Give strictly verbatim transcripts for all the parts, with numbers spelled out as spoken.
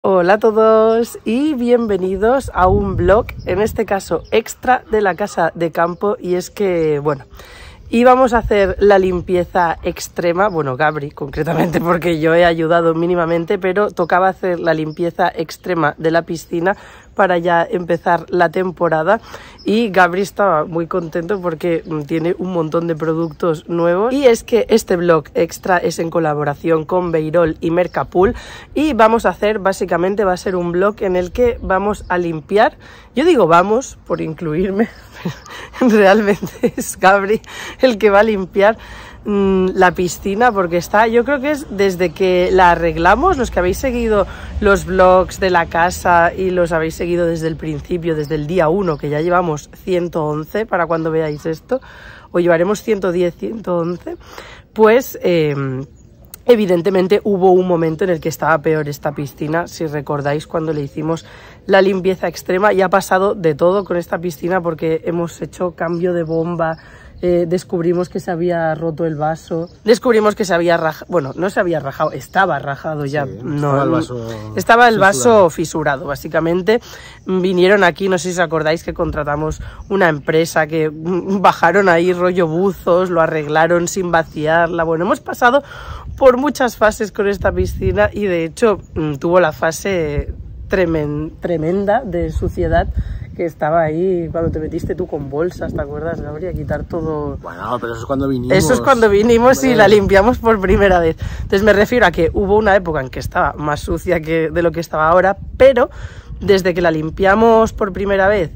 Hola a todos y bienvenidos a un vlog, en este caso extra de la casa de campo. Y es que, bueno, íbamos a hacer la limpieza extrema, bueno, Gabri concretamente, porque yo he ayudado mínimamente, pero tocaba hacer la limpieza extrema de la piscina para ya empezar la temporada. Y Gabri estaba muy contento porque tiene un montón de productos nuevos. Y es que este vlog extra es en colaboración con Beirol y Mercapool, y vamos a hacer, básicamente va a ser un vlog en el que vamos a limpiar. Yo digo vamos por incluirme, realmente es Gabri el que va a limpiar la piscina, porque está, yo creo que es desde que la arreglamos, los que habéis seguido los vlogs de la casa y los habéis seguido desde el principio, desde el día uno, que ya llevamos ciento once para cuando veáis esto, o llevaremos ciento diez, ciento once, pues eh, evidentemente hubo un momento en el que estaba peor esta piscina. Si recordáis, cuando le hicimos la limpieza extrema, y ha pasado de todo con esta piscina porque hemos hecho cambio de bomba. Eh, descubrimos que se había roto el vaso, descubrimos que se había rajado, bueno, no se había rajado, estaba rajado ya, sí, no, estaba el vaso, estaba el vaso fisurado. fisurado, básicamente. Vinieron aquí, no sé si os acordáis que contratamos una empresa que bajaron ahí rollo buzos, lo arreglaron sin vaciarla. Bueno, hemos pasado por muchas fases con esta piscina y de hecho tuvo la fase tremen, tremenda de suciedad, que estaba ahí cuando te metiste tú con bolsas, ¿te acuerdas, Gabri? A quitar todo. Bueno, pero eso es cuando vinimos. Eso es cuando vinimos Hombre. y la limpiamos por primera vez. Entonces me refiero a que hubo una época en que estaba más sucia que de lo que estaba ahora, pero desde que la limpiamos por primera vez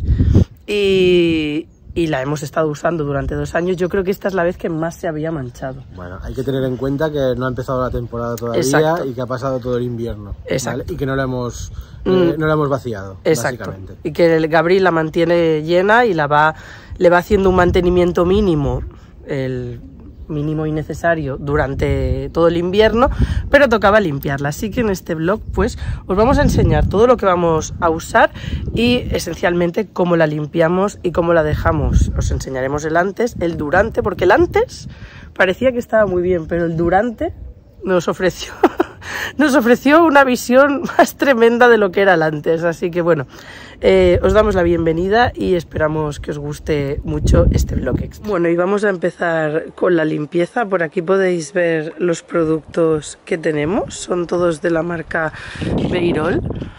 y, y la hemos estado usando durante dos años, yo creo que esta es la vez que más se había manchado. Bueno, hay que tener en cuenta que no ha empezado la temporada todavía. Exacto. Y que ha pasado todo el invierno. Exacto. ¿Vale? Y que no la hemos... Eh, no la hemos vaciado. Exacto. Y que el Gabri la mantiene llena y la va, le va haciendo un mantenimiento mínimo, el mínimo y necesario durante todo el invierno, pero tocaba limpiarla. Así que en este vlog pues os vamos a enseñar todo lo que vamos a usar y esencialmente cómo la limpiamos y cómo la dejamos. Os enseñaremos el antes, el durante, porque el antes parecía que estaba muy bien, pero el durante nos ofreció nos ofreció una visión más tremenda de lo que era el antes. Así que bueno, eh, os damos la bienvenida y esperamos que os guste mucho este vlog. Bueno, y vamos a empezar con la limpieza. Por aquí podéis ver los productos que tenemos, son todos de la marca Beirol.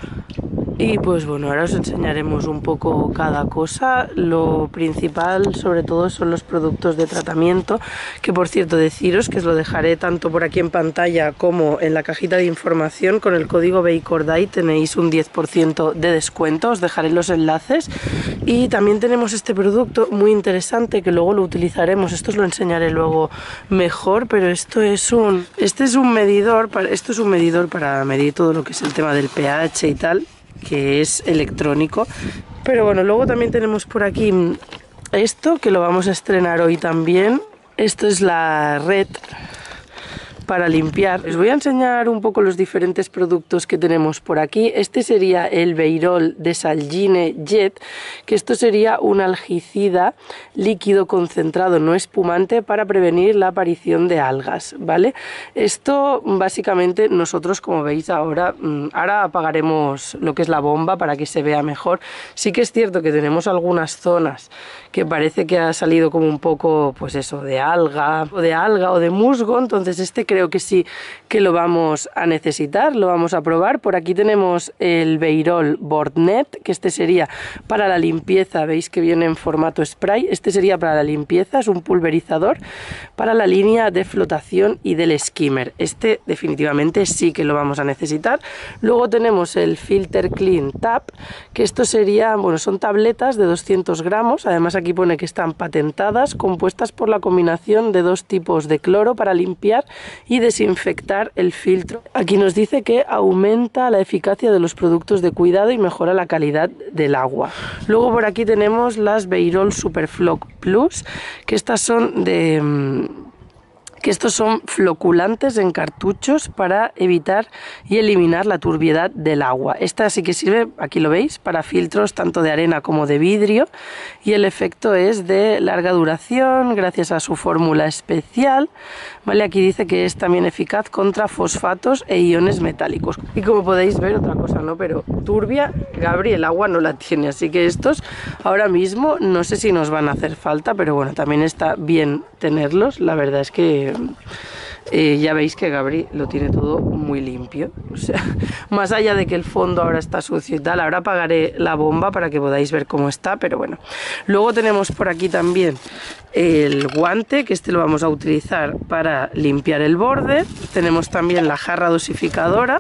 Y pues bueno, ahora os enseñaremos un poco cada cosa. Lo principal sobre todo son los productos de tratamiento, que por cierto deciros que os lo dejaré tanto por aquí en pantalla como en la cajita de información. Con el código BEICORDAY tenéis un diez por ciento de descuento, os dejaré los enlaces. Y también tenemos este producto muy interesante que luego lo utilizaremos, esto os lo enseñaré luego mejor, pero esto es un, este es un medidor, para, esto es un medidor para medir todo lo que es el tema del pH y tal, que es electrónico. Pero bueno, luego también tenemos por aquí esto, que lo vamos a estrenar hoy también. Esto es la red para limpiar. Les voy a enseñar un poco los diferentes productos que tenemos por aquí. Este sería el Beirol Desalgine Jet, que esto sería un algicida líquido concentrado no espumante para prevenir la aparición de algas, ¿vale? Esto básicamente nosotros, como veis ahora, ahora apagaremos lo que es la bomba para que se vea mejor. Sí que es cierto que tenemos algunas zonas que parece que ha salido como un poco, pues eso, de alga, o de alga o de musgo, entonces este que Creo que sí que lo vamos a necesitar, lo vamos a probar. Por aquí tenemos el Beirol Bordnet, que este sería para la limpieza, veis que viene en formato spray. Este sería para la limpieza, es un pulverizador para la línea de flotación y del skimmer. Este definitivamente sí que lo vamos a necesitar. Luego tenemos el Filter Clean Tab, que esto sería, bueno, son tabletas de doscientos gramos, además aquí pone que están patentadas, compuestas por la combinación de dos tipos de cloro para limpiar y desinfectar el filtro. Aquí nos dice que aumenta la eficacia de los productos de cuidado y mejora la calidad del agua. Luego por aquí tenemos las Beirol Superfloc Plus, que estas son de... que estos son floculantes en cartuchos para evitar y eliminar la turbiedad del agua. Esta sí que sirve, aquí lo veis, para filtros tanto de arena como de vidrio, y el efecto es de larga duración gracias a su fórmula especial, ¿vale? Aquí dice que es también eficaz contra fosfatos e iones metálicos. Y como podéis ver, otra cosa no, pero turbia, Gabri el agua no la tiene, así que estos ahora mismo no sé si nos van a hacer falta, pero bueno, también está bien tenerlos. La verdad es que eh, ya veis que Gabri lo tiene todo muy limpio, o sea, más allá de que el fondo ahora está sucio y tal. Ahora apagaré la bomba para que podáis ver cómo está, pero bueno. Luego tenemos por aquí también el guante, que este lo vamos a utilizar para limpiar el borde. Tenemos también la jarra dosificadora.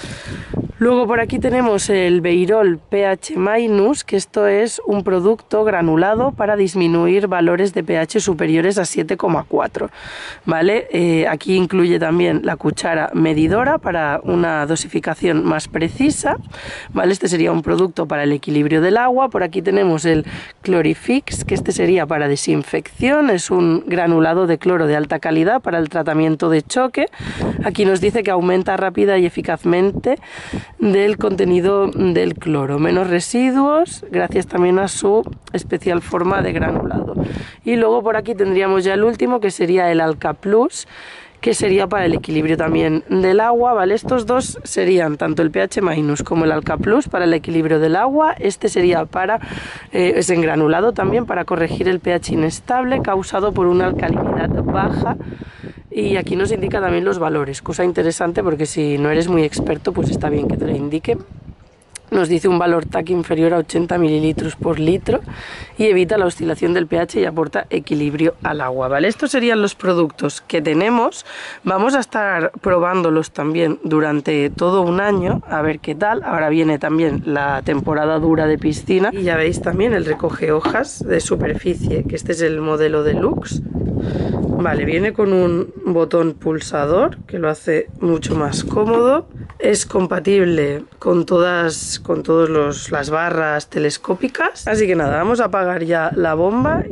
Luego por aquí tenemos el Beirol pH Minus, que esto es un producto granulado para disminuir valores de pH superiores a siete coma cuatro, ¿vale? Eh, aquí incluye también la cuchara medidora para una dosificación más precisa, ¿vale? Este sería un producto para el equilibrio del agua. Por aquí tenemos el Chlorifix, que este sería para desinfección, es un granulado de cloro de alta calidad para el tratamiento de choque. Aquí nos dice que aumenta rápida y eficazmente del contenido del cloro, menos residuos, gracias también a su especial forma de granulado. Y luego por aquí tendríamos ya el último, que sería el Alka Plus, que sería para el equilibrio también del agua, ¿vale? Estos dos serían tanto el pH Minus como el Alka Plus para el equilibrio del agua. Este sería para, eh, es en granulado también, para corregir el pH inestable causado por una alcalinidad baja. Y aquí nos indica también los valores, cosa interesante porque si no eres muy experto, pues está bien que te lo indique. Nos dice un valor T A C inferior a ochenta mililitros por litro y evita la oscilación del pH y aporta equilibrio al agua, ¿vale? Estos serían los productos que tenemos. Vamos a estar probándolos también durante todo un año, a ver qué tal. Ahora viene también la temporada dura de piscina y ya veis también el recoge hojas de superficie, que este es el modelo deluxe. Vale, viene con un botón pulsador que lo hace mucho más cómodo. Es compatible con todas, con todos los, las barras telescópicas. Así que nada, vamos a apagar ya la bomba.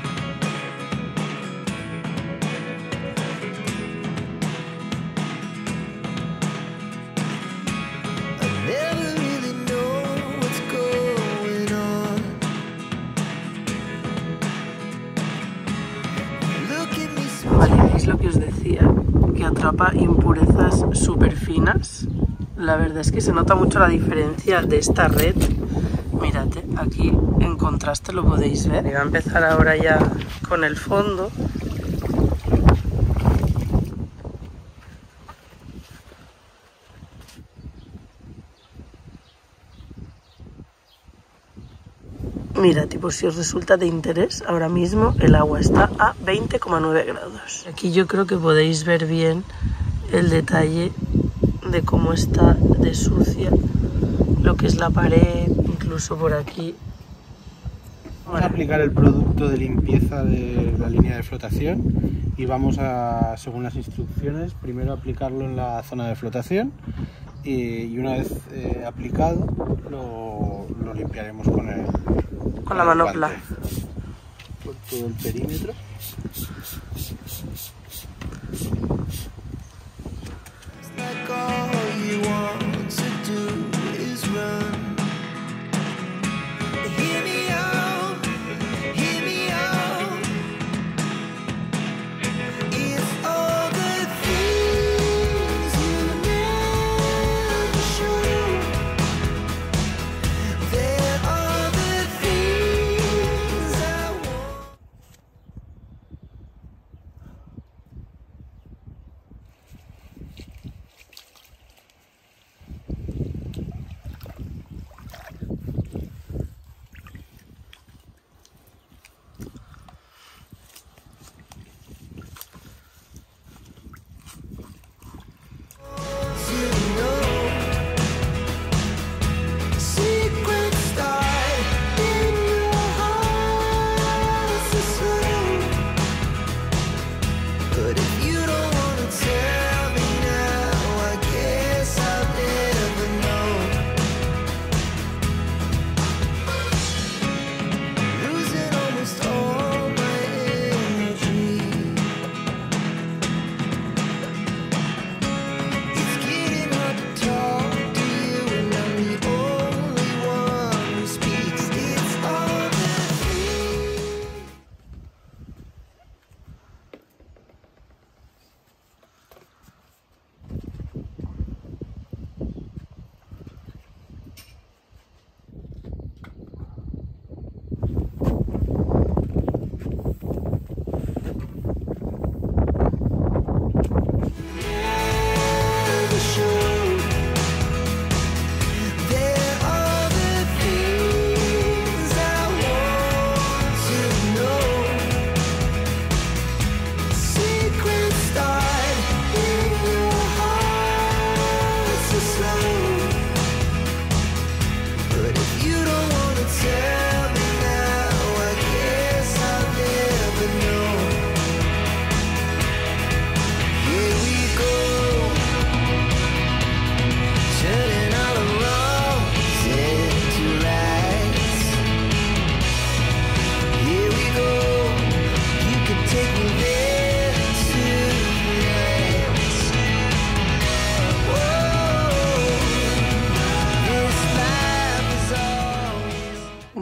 Vale, es lo que os decía, que atrapa impurezas súper finas. La verdad es que se nota mucho la diferencia de esta red. Mirad, aquí en contraste lo podéis ver. Voy a empezar ahora ya con el fondo. Mirad, y por si os resulta de interés, ahora mismo el agua está a veinte coma nueve grados. Aquí yo creo que podéis ver bien el detalle de cómo está de sucia lo que es la pared, incluso por aquí. Vamos a aplicar el producto de limpieza de la línea de flotación y vamos a, según las instrucciones, primero aplicarlo en la zona de flotación y, y una vez eh, aplicado lo, lo limpiaremos con el con la manopla por todo el perímetro.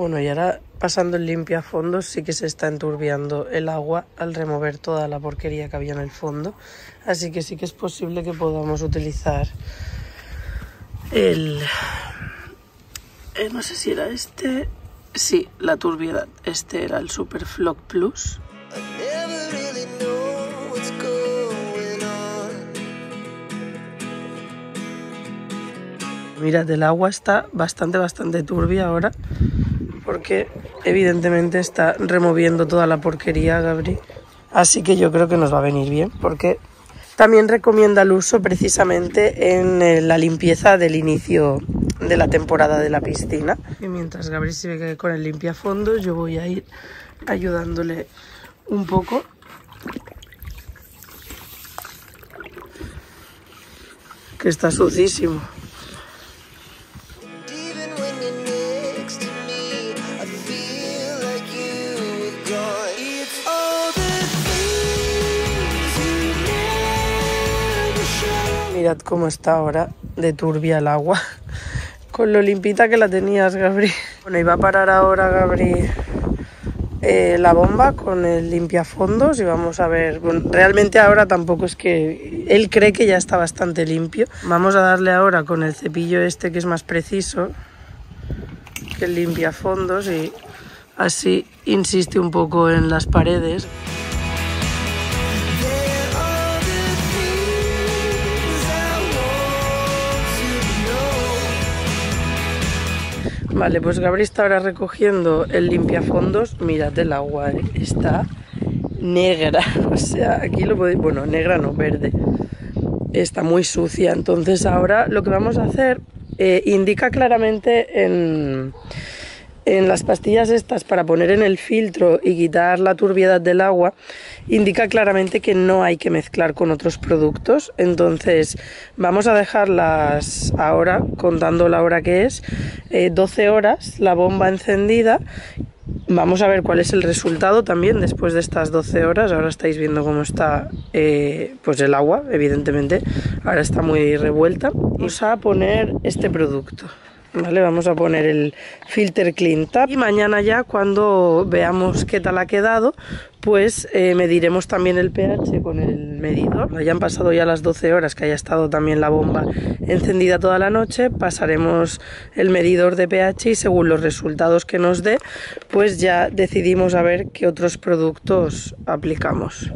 Bueno, y ahora pasando el limpiafondos sí que se está enturbiando el agua al remover toda la porquería que había en el fondo. Así que sí que es posible que podamos utilizar el... Eh, no sé si era este... Sí, la turbiedad. Este era el Super Flock Plus. Mirad, el agua está bastante, bastante turbia ahora, porque evidentemente está removiendo toda la porquería, Gabri. Así que yo creo que nos va a venir bien, porque también recomienda el uso precisamente en la limpieza del inicio de la temporada de la piscina. Y mientras Gabri se ve con el limpiafondos, yo voy a ir ayudándole un poco. Que está sucísimo. Mirad cómo está ahora de turbia el agua, con lo limpita que la tenías, Gabri. Bueno, iba a parar ahora, Gabri, eh, la bomba con el limpiafondos y vamos a ver. Bueno, realmente ahora tampoco es que... Él cree que ya está bastante limpio. Vamos a darle ahora con el cepillo este que es más preciso que el limpiafondos y así insiste un poco en las paredes. Vale, pues Gabri está ahora recogiendo el limpiafondos. Mirad el agua, ¿eh? Está negra. O sea, aquí lo podéis... Bueno, negra no, verde. Está muy sucia. Entonces ahora lo que vamos a hacer... Eh, indica claramente en, en las pastillas estas para poner en el filtro y quitar la turbiedad del agua. Indica claramente que no hay que mezclar con otros productos. Entonces vamos a dejarlas ahora, contando la hora que es, eh, doce horas, la bomba encendida. Vamos a ver cuál es el resultado también después de estas doce horas. Ahora estáis viendo cómo está eh, pues el agua, evidentemente. Ahora está muy revuelta. Vamos a poner este producto. Vale, vamos a poner el Filter Clean Tap y mañana ya cuando veamos qué tal ha quedado, pues eh, mediremos también el pH con el medidor. Cuando hayan pasado ya las doce horas, que haya estado también la bomba encendida toda la noche, pasaremos el medidor de pH y según los resultados que nos dé, pues ya decidimos a ver qué otros productos aplicamos.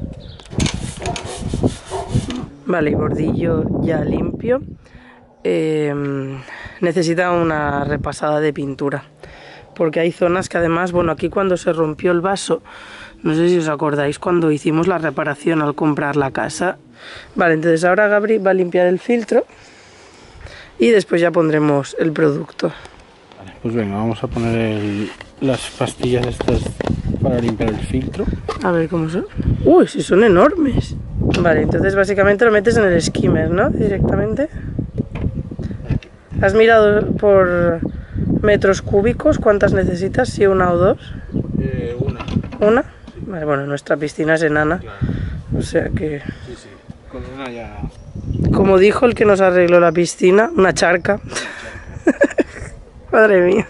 Vale, bordillo ya limpio. Eh, necesita una repasada de pintura porque hay zonas que además, bueno, aquí cuando se rompió el vaso, no sé si os acordáis cuando hicimos la reparación al comprar la casa. Vale, entonces ahora Gabri va a limpiar el filtro y después ya pondremos el producto. Vale, pues venga, vamos a poner el, las pastillas estas para limpiar el filtro. A ver cómo son. Uy, si son enormes. Vale, entonces básicamente lo metes en el skimmer, ¿no? Directamente. ¿Has mirado por metros cúbicos cuántas necesitas? ¿Si una o dos? Eh, una. ¿Una? Sí. Vale, bueno, nuestra piscina es enana. Claro. O sea que... Sí, sí. Con una ya... Como dijo el que nos arregló la piscina, una charca. Madre mía.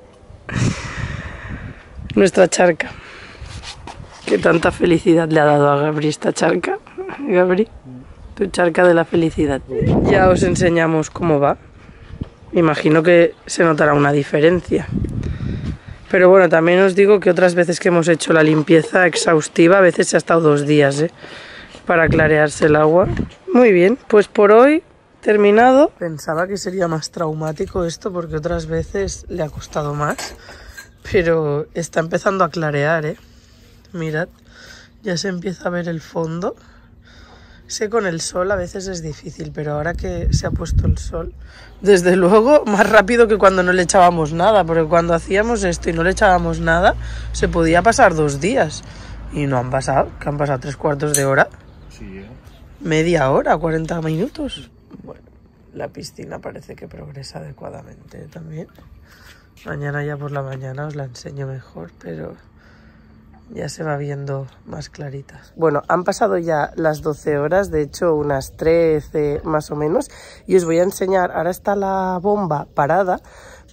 Nuestra charca. Qué tanta felicidad le ha dado a Gabri esta charca. Gabri, tu charca de la felicidad. Ya os enseñamos cómo va. Imagino que se notará una diferencia. Pero bueno, también os digo que otras veces que hemos hecho la limpieza exhaustiva, a veces se ha estado dos días, ¿eh? Para clarearse el agua. Muy bien, pues por hoy terminado. Pensaba que sería más traumático esto porque otras veces le ha costado más. Pero está empezando a clarear, ¿eh? Mirad, ya se empieza a ver el fondo. Sé con el sol a veces es difícil, pero ahora que se ha puesto el sol, desde luego más rápido que cuando no le echábamos nada, porque cuando hacíamos esto y no le echábamos nada, se podía pasar dos días. Y no han pasado, que han pasado tres cuartos de hora. Sí, ¿eh? Media hora, cuarenta minutos. Bueno, la piscina parece que progresa adecuadamente también. Mañana ya por la mañana os la enseño mejor, pero... ya se va viendo más claritas. Bueno, han pasado ya las doce horas, de hecho unas trece más o menos, y os voy a enseñar, ahora está la bomba parada,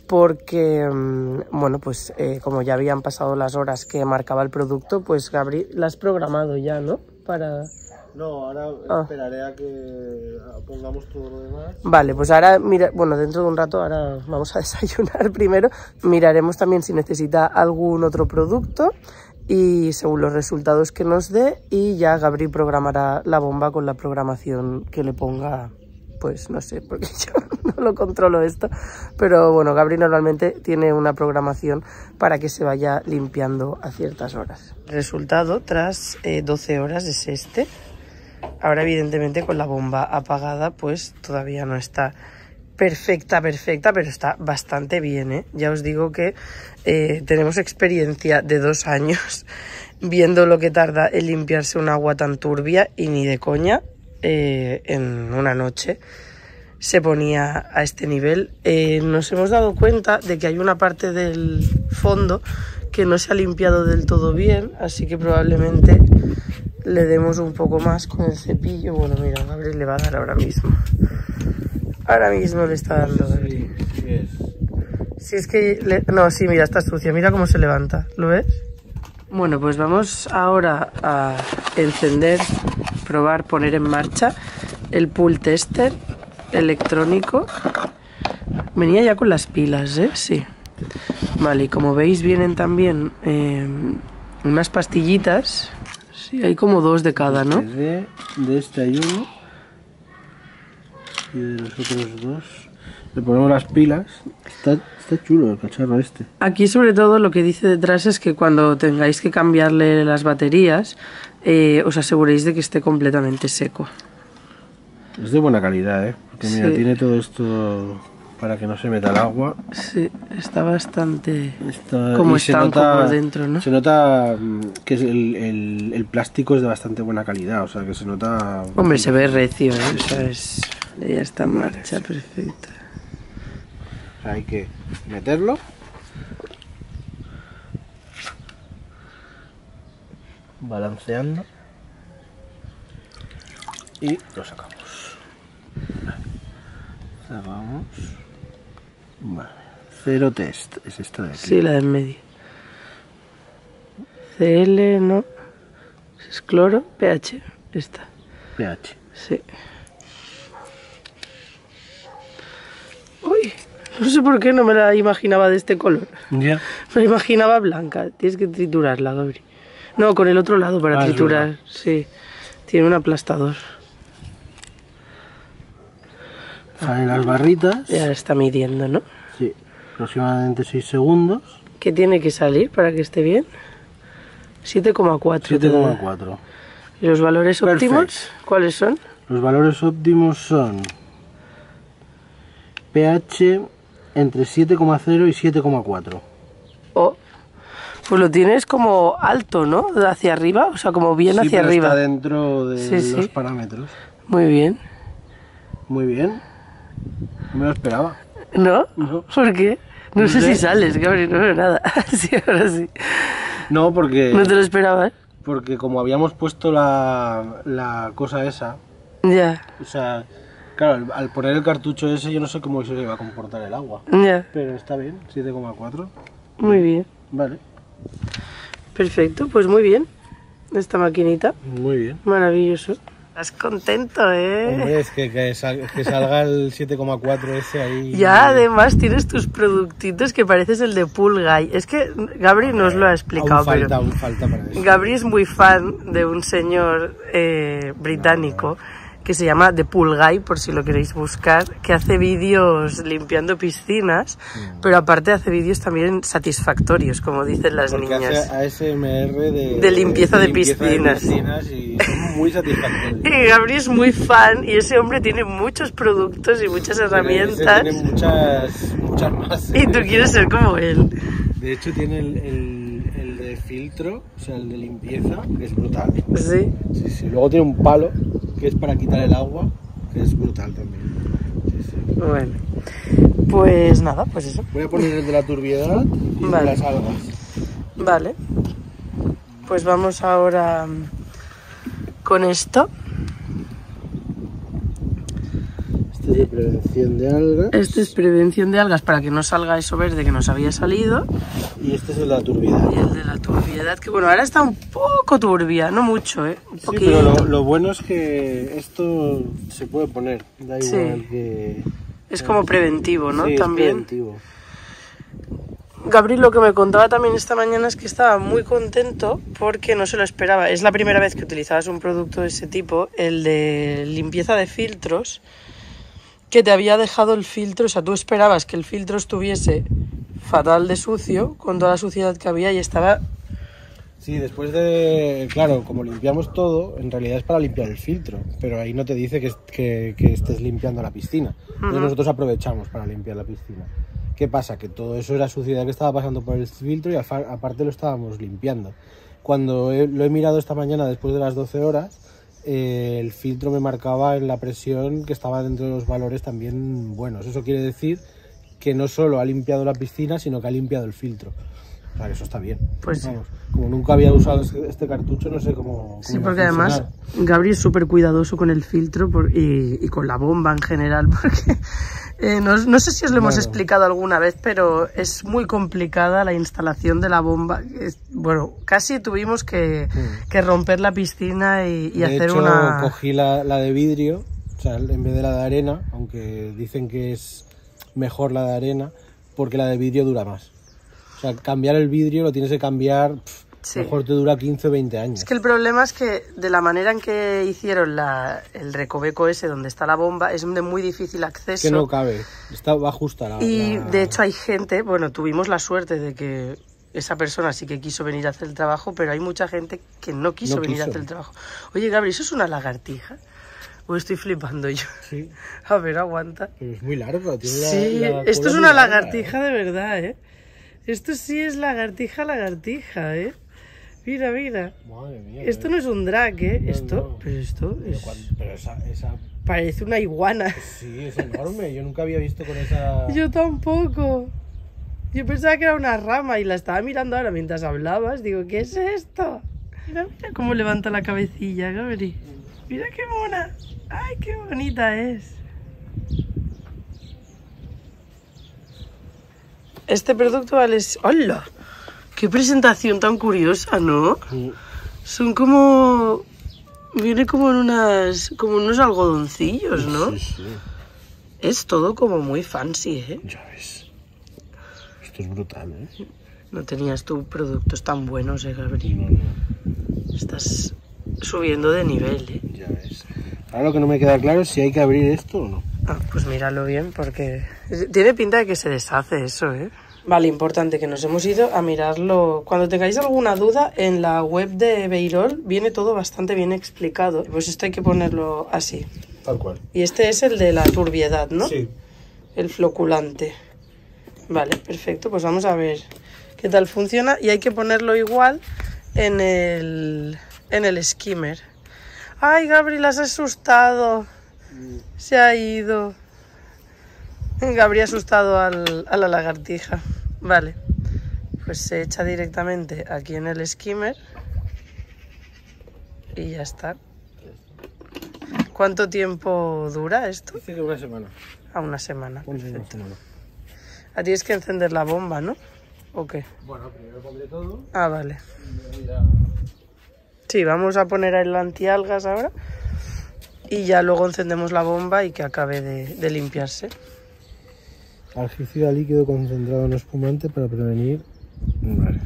porque, bueno, pues eh, como ya habían pasado las horas que marcaba el producto, pues Gabri, la has programado ya, ¿no? Para... No, ahora ah. esperaré a que pongamos todo lo demás. Vale, pues ahora, mira, bueno, dentro de un rato ahora vamos a desayunar primero. Miraremos también si necesita algún otro producto y según los resultados que nos dé, y ya Gabri programará la bomba con la programación que le ponga. Pues no sé, porque yo no lo controlo esto, pero bueno, Gabri normalmente tiene una programación para que se vaya limpiando a ciertas horas. El resultado tras eh, doce horas es este. Ahora evidentemente con la bomba apagada pues todavía no está perfecta, perfecta, pero está bastante bien, ¿eh? Ya os digo que eh, tenemos experiencia de dos años viendo lo que tarda en limpiarse un agua tan turbia y ni de coña. Eh, en una noche se ponía a este nivel. Eh, nos hemos dado cuenta de que hay una parte del fondo que no se ha limpiado del todo bien, así que probablemente le demos un poco más con el cepillo. Bueno, mira, Gabriel le va a dar ahora mismo. Ahora mismo le está dando. Sí, sí es. Si es que... Le... No, sí, mira, está sucia. Mira cómo se levanta. ¿Lo ves? Bueno, pues vamos ahora a encender, probar, poner en marcha el pool tester electrónico. Venía ya con las pilas, ¿eh? Sí. Vale, y como veis vienen también eh, unas pastillitas. Sí, hay como dos de cada, ¿no? De, de este hay uno y de los otros dos. Le ponemos las pilas. Está, está chulo el cacharro este. Aquí sobre todo lo que dice detrás es que cuando tengáis que cambiarle las baterías, eh, os aseguréis de que esté completamente seco. Es de buena calidad, ¿eh? Porque mira, sí. Tiene todo esto para que no se meta el agua. Sí, está bastante está, como se estanco nota, por dentro, ¿no? Se nota que el, el, el plástico es de bastante buena calidad, o sea que se nota... Hombre, se ve recio, ¿eh? O sea, es... ya está en marcha, perfecta. Hay que meterlo. Balanceando. Y lo sacamos. Vale. Cerramos. Vale. Cero test. Es esta de aquí. Sí, la del medio. C L, no. Es cloro, pH. Esta. pH. Sí. Uy. No sé por qué no me la imaginaba de este color. Ya. Me la imaginaba blanca. Tienes que triturarla, Gabri. No, con el otro lado para ah, triturar. Sí. Tiene un aplastador. Salen las barritas. Ya está midiendo, ¿no? Sí. Aproximadamente seis segundos. ¿Qué tiene que salir para que esté bien? siete coma cuatro. siete coma cuatro. ¿Y los valores Perfect. óptimos? ¿Cuáles son? Los valores óptimos son pH entre siete coma cero y siete coma cuatro. Oh, pues lo tienes como alto, ¿no? Hacia arriba, o sea, como bien sí, hacia pero arriba. Está dentro de sí, los sí. parámetros. Muy bien. Muy bien. No me lo esperaba. ¿No? No. ¿Por qué? No, no sé, sé si sales, Gabriel, no veo nada. Sí, ahora sí. No, porque... ¿No te lo esperabas? Porque como habíamos puesto la, la cosa esa... Ya. O sea, claro, al poner el cartucho ese yo no sé cómo se iba a comportar el agua. Ya. Pero está bien, siete coma cuatro. Muy bien. Vale. Perfecto, pues muy bien. Esta maquinita. Muy bien. Maravilloso. Estás contento, ¿eh? Hombre, es que, que, sal, que salga el siete coma cuatro ese ahí... Ya, además tienes tus productitos que pareces el de Pool Guy. Es que Gabri no os lo ha explicado, aún falta, pero... aún falta para eso. Gabri es muy fan de un señor eh, británico... No, no. que se llama The Pool Guy, por si lo queréis buscar, que hace vídeos limpiando piscinas, mm. pero aparte hace vídeos también satisfactorios, como dicen las Porque niñas. Hace A S M R de, de limpieza, de, de, limpieza piscinas. de piscinas y son muy satisfactorios. Y Gabri es muy fan y ese hombre tiene muchos productos y muchas herramientas. Tiene muchas, muchas más. Y tú quieres ser como él. De hecho tiene el, el, el de filtro, o sea, el de limpieza, que es brutal. Sí. Sí, sí. Luego tiene un palo que es para quitar el agua, que es brutal también. Sí, sí. Bueno, pues nada, pues eso. Voy a poner el de la turbiedad y vale. de las algas. Vale. Pues vamos ahora con esto. Este es de prevención de algas. Este es prevención de algas para que no salga eso verde que nos había salido. Y este es el de la turbiedad. Y el de la turbiedad, que bueno, ahora está un poco turbia, no mucho, ¿eh? Un sí, poquito. pero lo, lo bueno es que esto se puede poner, da igual sí. que... Es como preventivo, ¿no? Sí, también. Es preventivo. Gabriel lo que me contaba también esta mañana es que estaba muy contento porque no se lo esperaba. Es la primera vez que utilizabas un producto de ese tipo, el de limpieza de filtros, que te había dejado el filtro, o sea, tú esperabas que el filtro estuviese fatal de sucio, con toda la suciedad que había, y estaba... Sí, después de... Claro, como limpiamos todo, en realidad es para limpiar el filtro, pero ahí no te dice que, que, que estés limpiando la piscina. Entonces uh-huh. nosotros aprovechamos para limpiar la piscina. ¿Qué pasa? Que todo eso era suciedad que estaba pasando por el filtro y aparte lo estábamos limpiando. Cuando he, lo he mirado esta mañana después de las doce horas, eh, el filtro me marcaba en la presión que estaba dentro de los valores también buenos. Eso quiere decir que no solo ha limpiado la piscina, sino que ha limpiado el filtro. O sea, que eso está bien. Pues vamos, como nunca había usado este, este cartucho, no sé cómo... cómo sí, porque además Gabriel es súper cuidadoso con el filtro por, y, y con la bomba en general, porque eh, no, no sé si os lo hemos bueno. explicado alguna vez, pero es muy complicada la instalación de la bomba. Es, bueno, casi tuvimos que, mm. que romper la piscina y, y de hacer hecho, una... cogí la, la de vidrio, o sea, en vez de la de arena, aunque dicen que es mejor la de arena, porque la de vidrio dura más. O sea, cambiar el vidrio lo tienes que cambiar, pff, sí. mejor te dura quince o veinte años. Es que el problema es que de la manera en que hicieron la, el recoveco ese donde está la bomba es de muy difícil acceso. Que no cabe, está, va justa la... Y la... de hecho hay gente, bueno, tuvimos la suerte de que esa persona sí que quiso venir a hacer el trabajo, pero hay mucha gente que no quiso no venir quiso. a hacer el trabajo. Oye, Gabriel, ¿eso es una lagartija? ¿O estoy flipando yo? Sí. A ver, aguanta. Pero es muy largo, tiene sí, la, la esto es una lagartija de verdad, ¿eh? Esto sí es lagartija, lagartija, ¿eh? Mira, mira. Madre mía. Esto no es un drag, ¿eh? No, esto, no. pero esto pero es... Cuando, pero esa, esa... Parece una iguana. Sí, es enorme. Yo nunca había visto con esa... Yo tampoco. Yo pensaba que era una rama y la estaba mirando ahora mientras hablabas. Digo, ¿qué es esto? Mira, mira cómo levanta la cabecilla, Gabriel. Mira qué mona. Ay, qué bonita es. Este producto vale... ¡Hola! ¡Qué presentación tan curiosa!, ¿no? Sí. Son como... Viene como en unas... como unos algodoncillos, ¿no? Sí, sí. Es todo como muy fancy, ¿eh? Ya ves. Esto es brutal, ¿eh? No tenías tú productos tan buenos, ¿eh, Gabriel? No, no. Estás subiendo de nivel, ¿eh? Ya ves. Ahora lo que no me queda claro es si hay que abrir esto o no. Ah, pues míralo bien, porque tiene pinta de que se deshace eso, ¿eh? Vale, importante, que nos hemos ido a mirarlo. Cuando tengáis alguna duda, en la web de Beirol viene todo bastante bien explicado. Pues esto hay que ponerlo así. Tal cual. Y este es el de la turbiedad, ¿no? Sí. El floculante. Vale, perfecto, pues vamos a ver qué tal funciona. Y hay que ponerlo igual en el, en el skimmer. ¡Ay, Gabriel, has asustado! Se ha ido. Gabriel ha asustado al, a la lagartija. Vale. Pues se echa directamente aquí en el skimmer. Y ya está. ¿Cuánto tiempo dura esto? Dice que una semana. A una semana. Perfecto. Una semana. Ah, tienes que encender la bomba, ¿no? ¿O qué? Bueno, primero pondré todo. Ah, vale. Y luego ya... Sí, vamos a poner el antialgas ahora. Y ya luego encendemos la bomba y que acabe de, de limpiarse. Algicida líquido concentrado en espumante para prevenir... Vale.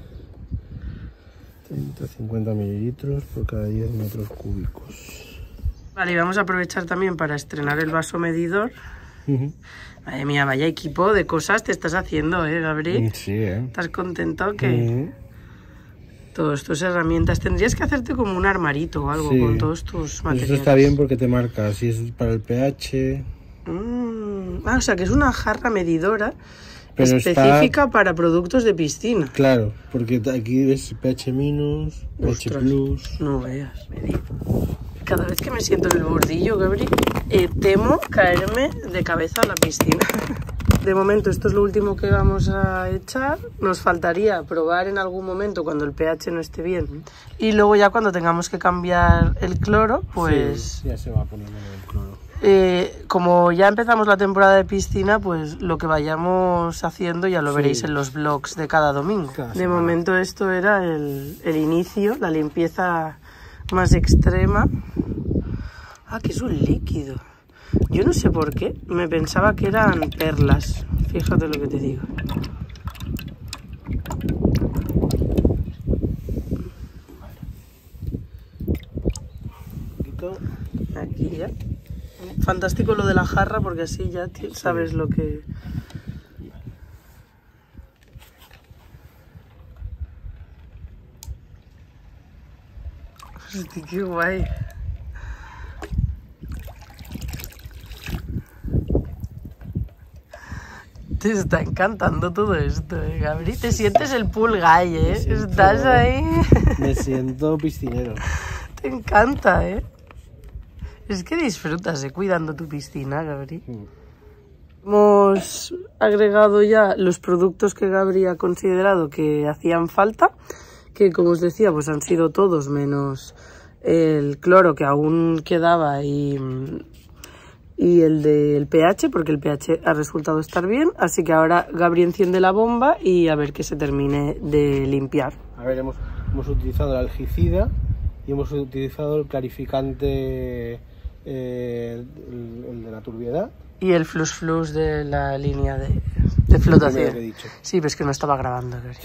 ciento cincuenta mililitros por cada diez metros cúbicos. Vale, y vamos a aprovechar también para estrenar el vaso medidor. Uh-huh. Madre mía, vaya equipo de cosas te estás haciendo, ¿eh, Gabriel? Sí, ¿eh? ¿Estás contento que...? Uh-huh. Todas tus herramientas. Tendrías que hacerte como un armarito o algo, sí, con todos tus materiales. Eso está bien porque te marca si es para el pH. Mm. Ah, o sea que es una jarra medidora, pero específica está... para productos de piscina. Claro, porque aquí es pH minus, pH plus. No veas, medir. Cada vez que me siento en el bordillo, Gabriel, eh, temo caerme de cabeza a la piscina. De momento esto es lo último que vamos a echar. Nos faltaría probar en algún momento cuando el pH no esté bien. Y luego ya cuando tengamos que cambiar el cloro, pues... Sí, ya se va poniendo el cloro. eh, como ya empezamos la temporada de piscina, pues lo que vayamos haciendo ya lo sí. veréis en los vlogs de cada domingo. Cada de momento esto era el, el inicio, la limpieza más extrema. Ah, que es un líquido. Yo no sé por qué, me pensaba que eran perlas. Fíjate lo que te digo. Aquí ya. Fantástico lo de la jarra porque así ya sabes lo que... Hostia, qué guay. Te está encantando todo esto, ¿eh, Gabri? Te sientes el pool guy, ¿eh? Siento... Estás ahí... Me siento piscinero. Te encanta, ¿eh? Es que disfrutas, ¿eh? Cuidando tu piscina, Gabri. Mm. Hemos agregado ya los productos que Gabri ha considerado que hacían falta, que como os decía, pues han sido todos menos el cloro que aún quedaba y... y el del pH, porque el pH ha resultado estar bien, así que ahora Gabri enciende la bomba y a ver que se termine de limpiar. A ver, hemos, hemos utilizado el algicida y hemos utilizado el clarificante, eh, el, el de la turbiedad. Y el flus flus de la línea de, de flotación. Que he dicho. Sí, pero es que no estaba grabando, Gabri.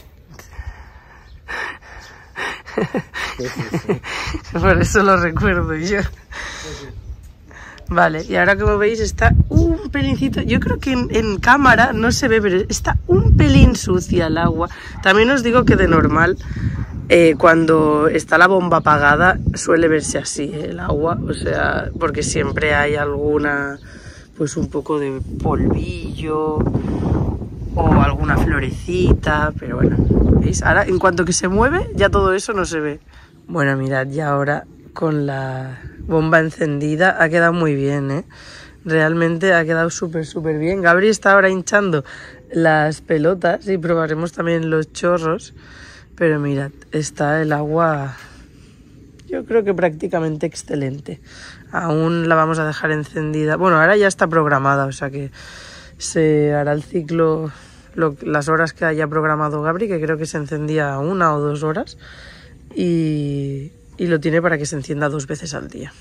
Sí, sí, sí. Por eso lo recuerdo yo. Sí, sí. Vale, y ahora como veis está un pelincito, yo creo que en, en cámara no se ve, pero está un pelín sucia el agua. También os digo que de normal, eh, cuando está la bomba apagada, suele verse así, ¿eh? El agua, o sea, porque siempre hay alguna, pues un poco de polvillo o alguna florecita, pero bueno, ¿veis? Ahora, en cuanto que se mueve, ya todo eso no se ve. Bueno, mirad, ya ahora con la bomba encendida ha quedado muy bien, ¿eh? Realmente ha quedado súper, súper bien. Gabri está ahora hinchando las pelotas y probaremos también los chorros. Pero mirad, está el agua, yo creo que prácticamente excelente. Aún la vamos a dejar encendida. Bueno, ahora ya está programada, o sea que se hará el ciclo, lo, las horas que haya programado Gabri, que creo que se encendía una o dos horas. Y... y lo tiene para que se encienda dos veces al día.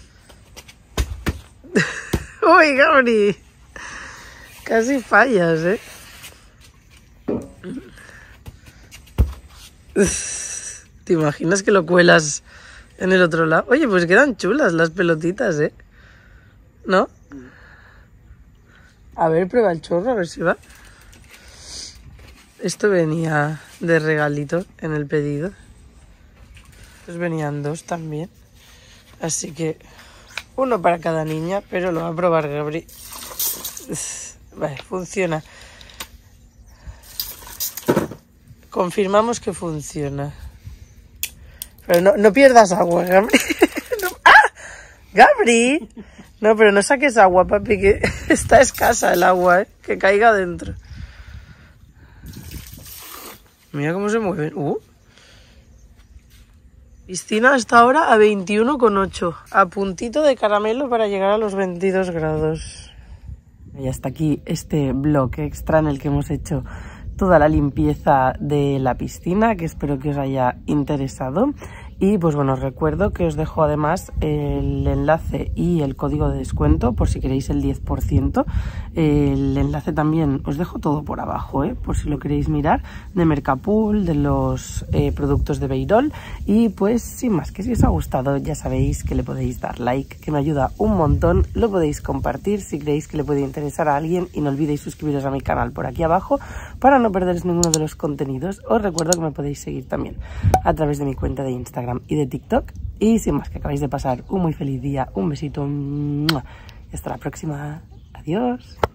¡Uy, Gabri! Casi fallas, ¿eh? ¿Te imaginas que lo cuelas en el otro lado? Oye, pues quedan chulas las pelotitas, ¿eh? ¿No? A ver, prueba el chorro, a ver si va. Esto venía de regalito en el pedido. Pues venían dos también. Así que uno para cada niña, pero lo va a probar Gabri. Vale, funciona. Confirmamos que funciona. Pero no, no pierdas agua, Gabri. No. ¡Ah! ¡Gabri! No, pero no saques agua, papi, que está escasa el agua, ¿eh? Que caiga dentro. Mira cómo se mueven. Uh. Piscina hasta ahora a veintiuno coma ocho, a puntito de caramelo para llegar a los veintidós grados. Y hasta aquí este vlog extra en el que hemos hecho toda la limpieza de la piscina, que espero que os haya interesado. Y pues bueno, os recuerdo que os dejo además el enlace y el código de descuento por si queréis el diez por ciento. El enlace también os dejo todo por abajo, ¿eh? Por si lo queréis mirar, de Mercapool, de los eh, productos de Beirol. Y pues sin más, que si os ha gustado ya sabéis que le podéis dar like, que me ayuda un montón. Lo podéis compartir si creéis que le puede interesar a alguien y no olvidéis suscribiros a mi canal por aquí abajo para no perderos ninguno de los contenidos. Os recuerdo que me podéis seguir también a través de mi cuenta de Instagram y de TikTok. Y sin más, que acabáis de pasar un muy feliz día, un besito y hasta la próxima. Adiós.